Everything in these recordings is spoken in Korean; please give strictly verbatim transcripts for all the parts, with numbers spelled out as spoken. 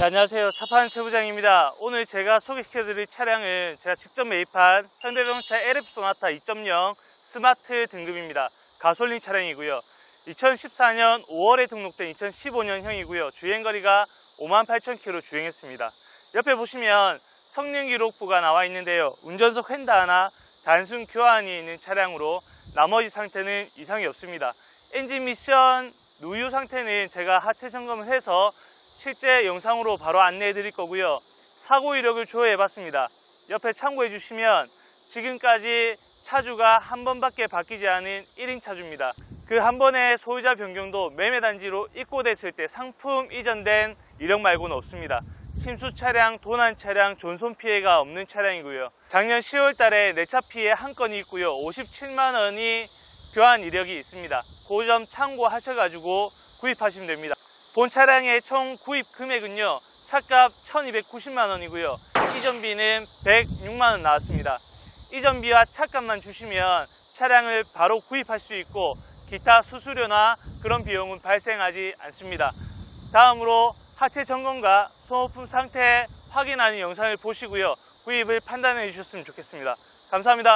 네, 안녕하세요. 차판 세부장입니다. 오늘 제가 소개시켜드릴 차량은 제가 직접 매입한 현대자동차 엘에프 소나타 이 점 영 스마트 등급입니다. 가솔린 차량이고요. 이천십사 년 오월에 등록된 이천십오 년형이고요. 주행거리가 오만 팔천 킬로미터 주행했습니다. 옆에 보시면 성능 기록부가 나와 있는데요. 운전석 휀다 하나 단순 교환이 있는 차량으로 나머지 상태는 이상이 없습니다. 엔진 미션 누유 상태는 제가 하체 점검을 해서 실제 영상으로 바로 안내해 드릴 거고요. 사고 이력을 조회해 봤습니다. 옆에 참고해 주시면 지금까지 차주가 한 번밖에 바뀌지 않은 일 인 차주입니다. 그 한 번의 소유자 변경도 매매단지로 입고됐을 때 상품 이전된 이력 말고는 없습니다. 침수 차량, 도난 차량, 존손 피해가 없는 차량이고요. 작년 시월 달에 내차 피해 한 건이 있고요. 오십칠만 원이 교환 이력이 있습니다. 그 점 참고하셔가지고 구입하시면 됩니다. 본 차량의 총 구입 금액은요, 차값 천이백구십만 원이고요. 이전비는 백육만 원 나왔습니다. 이전비와 차값만 주시면 차량을 바로 구입할 수 있고 기타 수수료나 그런 비용은 발생하지 않습니다. 다음으로 하체 점검과 소모품 상태 확인하는 영상을 보시고요. 구입을 판단해 주셨으면 좋겠습니다. 감사합니다.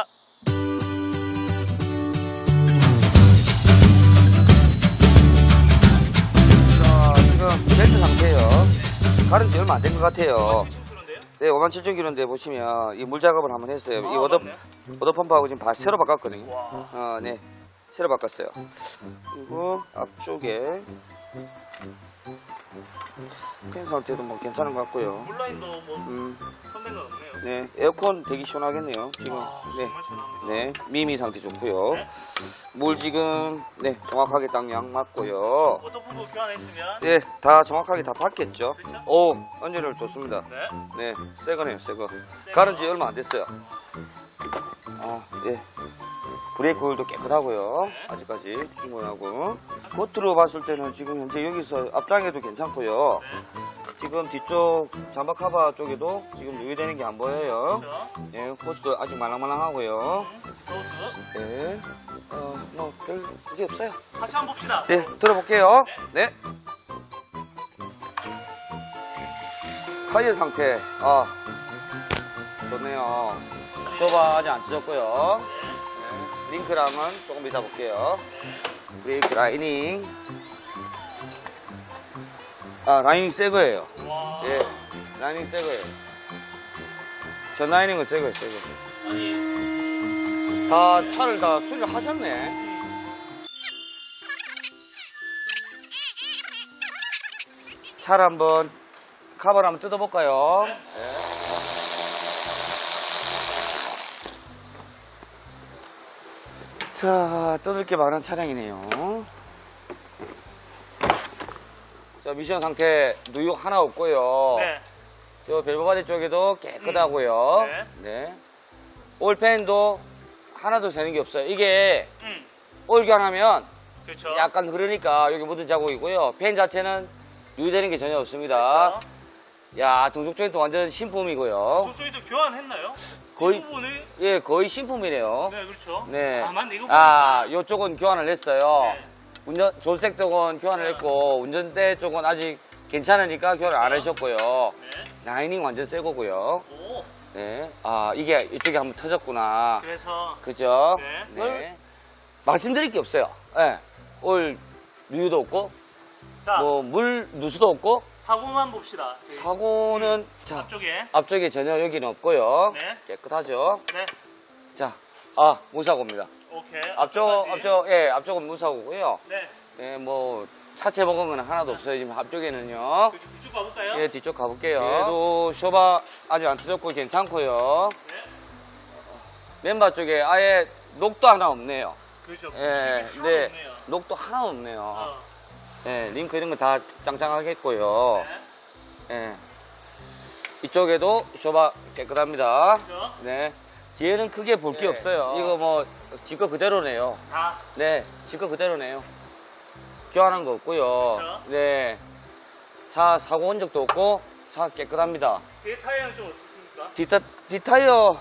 벨트 상태예요. 가른 지 얼마 안 된 것 같아요. 네, 오만 칠천 킬로미터인데 보시면 이 물 작업을 한번 했어요. 이 워터, 워터 펌프하고 지금 바, 새로 바꿨거든요. 어, 네, 새로 바꿨어요. 그리고 앞쪽에 펜 상태도 뭐 괜찮은 것 같고요. 물라인도 뭐 음, 손댄 건 없네요. 네, 에어컨 되게 시원하겠네요. 지금. 아, 네, 정말 시원합니다. 네, 미미 상태 좋고요. 네. 물 지금 네 정확하게 딱 양 맞고요. 워터프루프 교환했으면 네, 다 정확하게 다 받겠죠. 그렇죠? 오, 언제를 좋습니다. 네. 네, 새 거네요, 새 거. 가른 지 얼마 안 됐어요. 아, 예. 브레이크 오일도 깨끗하고요. 네. 아직까지 충분하고. 겉으로 봤을 때는 지금 현재 여기서 앞장에도 괜찮고요. 네. 지금 뒤쪽 잠바 카바 쪽에도 지금 유의되는 게 안 보여요. 그렇죠. 예, 호스도 아직 말랑말랑하고요. 음, 소스. 네, 어, 뭐, 별, 그게 없어요. 같이 한번 봅시다. 네, 들어볼게요. 네. 타이어 상태, 아, 좋네요. 쇼바 아직 안 찢었고요. 네. 링크랑은 조금 이따 볼게요. 브레이크 라이닝. 아, 라이닝 새 거예요. 와. 예, 라이닝 새 거예요. 전 라이닝은 새 거예요, 새 거. 아니. 다, 차를 다 수리를 하셨네. 차를 한번, 카바를 한번 뜯어볼까요? 네. 자, 뜯을 게 많은 차량이네요. 자, 미션 상태 누유 하나 없고요. 네. 저 벨브바디 쪽에도 깨끗하고요. 음. 네. 네. 올펜도 하나도 새는 게 없어요. 이게 음. 올 교환하면 그렇죠. 약간 흐르니까 여기 묻은 자국이고요. 펜 자체는 유의되는 게 전혀 없습니다. 그렇죠. 야, 등속 조인트 완전 신품이고요. 저쪽에도 교환했나요? 거의- 이 부분을? 예, 거의 신품이네요. 네, 그렇죠. 네. 아, 맞네. 이거 아, 보니까. 요쪽은 교환을 했어요. 네. 운전, 조색 쪽은 교환을 네. 했고, 운전대 쪽은 아직 괜찮으니까 교환을 안 그렇죠. 하셨고요. 네. 라이닝 완전 새 거고요. 오. 네. 아, 이게 이쪽에 한번 터졌구나. 그래서. 그죠? 네. 말씀드릴 게 없어요. 예. 올 누유도 없고, 자, 뭐, 물 누수도 없고, 사고만 봅시다. 저희 사고는, 자, 앞쪽에. 앞쪽에 전혀 여기는 없고요. 네. 깨끗하죠? 네. 자, 아, 무사고입니다. 오케이. 앞쪽, 앞쪽까지. 앞쪽, 예, 앞쪽은 무사고고요. 네. 예, 뭐, 차체 먹은 건 하나도 없어요. 지금 앞쪽에는요. 그쪽 뒤쪽 가볼까요? 예, 뒤쪽 가볼게요. 얘도 쇼바 아직 안 터졌고 괜찮고요. 네. 멤버 쪽에 아예 녹도 하나 없네요. 그렇죠. 예, 하나도 네. 없네요. 녹도 하나 없네요. 어. 예, 링크 이런 거 다 짱짱하겠고요. 네. 예. 이쪽에도 쇼바 깨끗합니다. 그렇죠. 네. 뒤에는 크게 볼 게 네. 없어요. 이거 뭐, 지거 그대로네요. 다. 네, 지거 그대로네요. 교환한 거 없고요. 그렇죠. 네. 차 사고 온 적도 없고, 차 깨끗합니다. 뒤에 타이어는 좀 어떻습니까? 뒷타, 뒷타이어,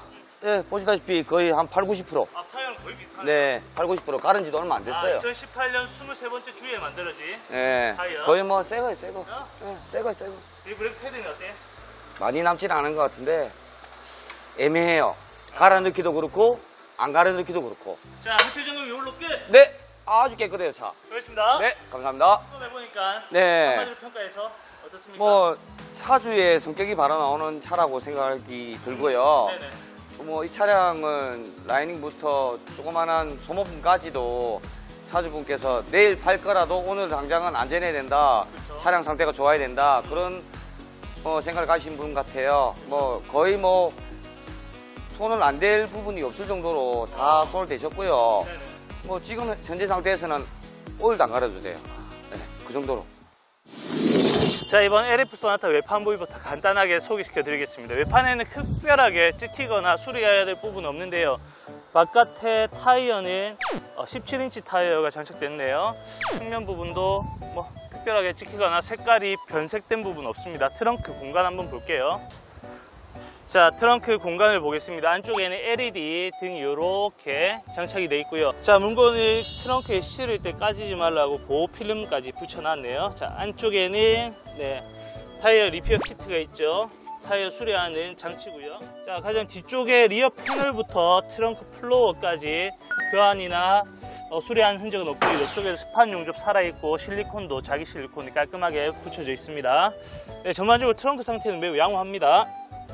예, 보시다시피 거의 한 팔, 구십 퍼센트. 아, 타이어는 거의 비슷하네요. 네, 팔, 구십 퍼센트. 가른 지도 얼마 안 됐어요. 아, 이천십팔 년 이십삼 번째 주에 만들어진 예, 타이어. 거의 뭐 새거예요, 새거. 어? 예, 새거, 새거. 이 브레이크 패드는 어때? 많이 남지는 않은 것 같은데 애매해요. 갈아 넣기도 그렇고 안 갈아 넣기도 그렇고. 자, 하체 점검 이걸로 끝. 네, 아주 깨끗해요, 차. 그렇습니다. 네, 감사합니다. 또 해보니까 네. 한마디로 평가해서 어떻습니까? 뭐 차주의 성격이 바로 나오는 차라고 생각이 들고요. 네네. 뭐 이 차량은 라이닝 부스터 조그만한 소모품까지도 차주분께서 내일 팔 거라도 오늘 당장은 안전해야 된다. 그렇죠. 차량 상태가 좋아야 된다. 그런 어, 생각을 가신 분 같아요. 뭐 거의 뭐 손을 안 댈 부분이 없을 정도로 다 손을 대셨고요. 네네. 뭐 지금 현재 상태에서는 오일도 안 갈아도 돼요. 네, 그 정도로. 자, 이번 엘에프 소나타 외판 부위부터 간단하게 소개시켜 드리겠습니다. 외판에는 특별하게 찍히거나 수리해야 될 부분은 없는데요. 바깥에 타이어는 십칠 인치 타이어가 장착됐네요. 측면 부분도 뭐 특별하게 찍히거나 색깔이 변색된 부분 없습니다. 트렁크 공간 한번 볼게요. 자, 트렁크 공간을 보겠습니다. 안쪽에는 엘이디 등이 이렇게 장착이 되어 있고요. 자, 물건을 트렁크에 실을 때 까지지 말라고 보호 필름까지 붙여놨네요. 자, 안쪽에는 네, 타이어 리페어 키트가 있죠. 타이어 수리하는 장치고요. 자, 가장 뒤쪽에 리어 패널부터 트렁크 플로어까지 교환이나 어, 수리한 흔적은 없고 이쪽에도 스판 용접 살아있고 실리콘도 자기 실리콘이 깔끔하게 붙여져 있습니다. 네, 전반적으로 트렁크 상태는 매우 양호합니다.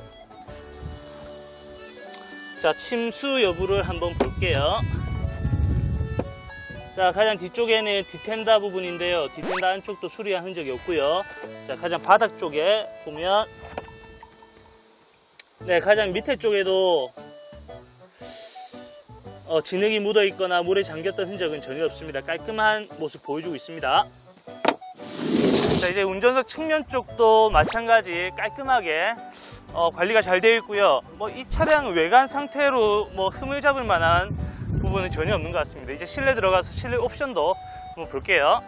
자, 침수 여부를 한번 볼게요. 자, 가장 뒤쪽에는 디텐더 부분인데요. 디텐더 안쪽도 수리한 흔적이 없고요. 자, 가장 바닥 쪽에 보면 네, 가장 밑에 쪽에도 어, 진흙이 묻어 있거나 물에 잠겼던 흔적은 전혀 없습니다. 깔끔한 모습 보여주고 있습니다. 자, 이제 운전석 측면 쪽도 마찬가지 깔끔하게 어, 관리가 잘 되어 있고요. 뭐 이 차량 외관 상태로 뭐 흠을 잡을 만한 부분은 전혀 없는 것 같습니다. 이제 실내 들어가서 실내 옵션도 한번 볼게요.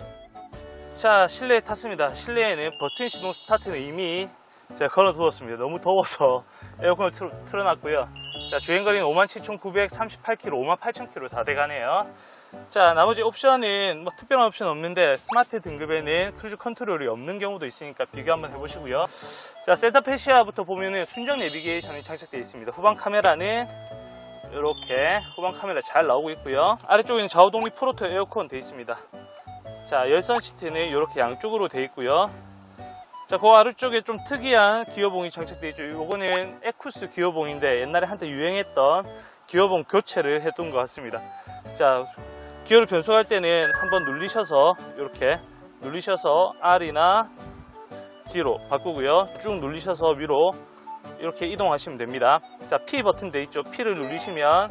자, 실내에 탔습니다. 실내에는 버튼 시동 스타트는 이미 제가 걸어두었습니다. 너무 더워서 에어컨을 틀, 틀어놨고요. 자, 주행거리는 오만 칠천구백삼십팔 킬로미터, 오만 팔천 킬로미터 다 돼가네요. 자, 나머지 옵션은 뭐 특별한 옵션 없는데 스마트 등급에는 크루즈 컨트롤이 없는 경우도 있으니까 비교 한번 해보시고요. 자, 센터 패시아부터 보면은 순정 내비게이션이 장착되어 있습니다. 후방 카메라는 이렇게 후방 카메라 잘 나오고 있고요. 아래쪽에는 좌우 독립 프로토 에어컨 되어 있습니다. 자, 열선 시트는 이렇게 양쪽으로 되어 있고요. 자, 그 아래쪽에 좀 특이한 기어봉이 장착되어 있죠. 이거는 에쿠스 기어봉인데 옛날에 한때 유행했던 기어봉 교체를 했던 것 같습니다. 자, 기어를 변속할 때는 한번 누르셔서 이렇게 누르셔서 R이나 D로 바꾸고요. 쭉 누르셔서 위로 이렇게 이동하시면 됩니다. 자, P 버튼 돼 있죠. P를 누르시면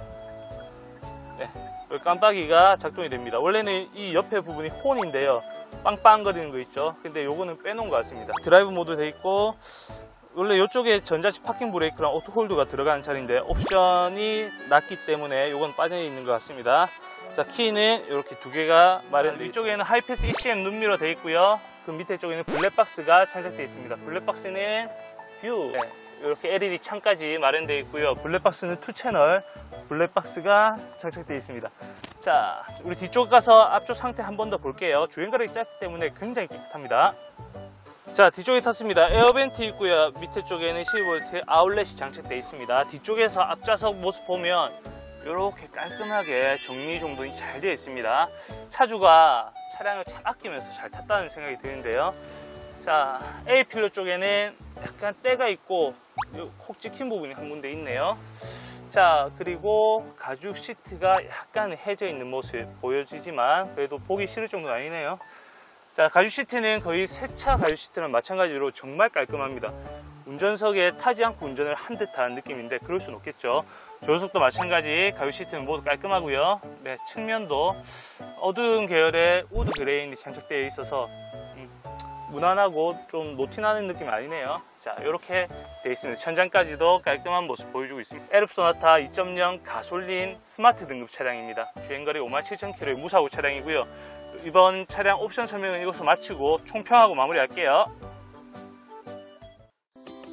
네, 여기 깜빡이가 작동이 됩니다. 원래는 이 옆에 부분이 혼인데요. 빵빵거리는 거 있죠. 근데 요거는 빼놓은 것 같습니다. 드라이브 모드 돼 있고 원래 이쪽에 전자식 파킹 브레이크랑 오토홀드가 들어가는 차량인데 옵션이 낮기 때문에 요건 빠져 있는 것 같습니다. 자, 키는 이렇게 두 개가 마련되어 있습니다. 이쪽에는 하이패스 이씨엠 눈미러 되어 있고요. 그 밑에 쪽에는 블랙박스가 장착되어 있습니다. 블랙박스는 뷰 네, 이렇게 엘이디 창까지 마련되어 있고요. 블랙박스는 투 채널 블랙박스가 장착되어 있습니다. 자, 우리 뒤쪽 가서 앞쪽 상태 한 번 더 볼게요. 주행거리가 짧기 때문에 굉장히 깨끗합니다. 자, 뒤쪽에 탔습니다. 에어벤트 있고요. 밑에 쪽에는 십이 볼트 아울렛이 장착되어 있습니다. 뒤쪽에서 앞좌석 모습 보면 이렇게 깔끔하게 정리정돈이 잘 되어 있습니다. 차주가 차량을 잘 아끼면서 잘 탔다는 생각이 드는데요. 자, A필러 쪽에는 약간 때가 있고 콕 찍힌 부분이 한 군데 있네요. 자, 그리고 가죽 시트가 약간 해져 있는 모습 보여지지만 그래도 보기 싫을 정도는 아니네요. 자, 가죽 시트는 거의 새 차 가죽 시트랑 마찬가지로 정말 깔끔합니다. 운전석에 타지 않고 운전을 한 듯한 느낌인데 그럴 수는 없겠죠. 조수석도 마찬가지 가죽 시트는 모두 깔끔하고요. 네, 측면도 어두운 계열의 우드 그레인이 장착되어 있어서 음, 무난하고 좀 노티나는 느낌이 아니네요. 자, 이렇게 되어 있습니다. 천장까지도 깔끔한 모습 보여주고 있습니다. 엘에프 소나타 이 점 영 가솔린 스마트 등급 차량입니다. 주행거리 오만 칠천 킬로미터의 무사고 차량이고요. 이번 차량 옵션 설명은 이것으로 마치고 총평하고 마무리할게요.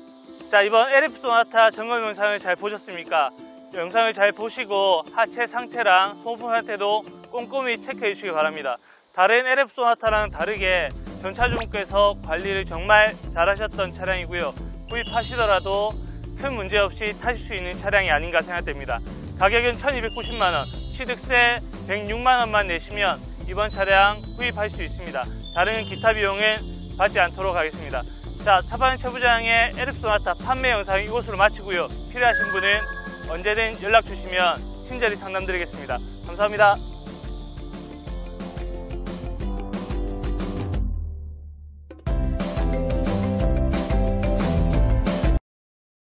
자, 이번 엘에프 소나타 점검 영상을 잘 보셨습니까? 영상을 잘 보시고 하체 상태랑 소모품 상태도 꼼꼼히 체크해 주시기 바랍니다. 다른 엘에프 소나타랑은 다르게 전차주분께서 관리를 정말 잘하셨던 차량이고요. 구입하시더라도 큰 문제 없이 타실 수 있는 차량이 아닌가 생각됩니다. 가격은 천이백구십만 원, 취득세 백육만 원만 내시면 이번 차량 구입하실 수 있습니다. 다른 기타 비용은 받지 않도록 하겠습니다. 자, 차바현 최부장의 엘에프 소나타 판매 영상 이곳으로 마치고요. 필요하신 분은 언제든 연락 주시면 친절히 상담드리겠습니다. 감사합니다.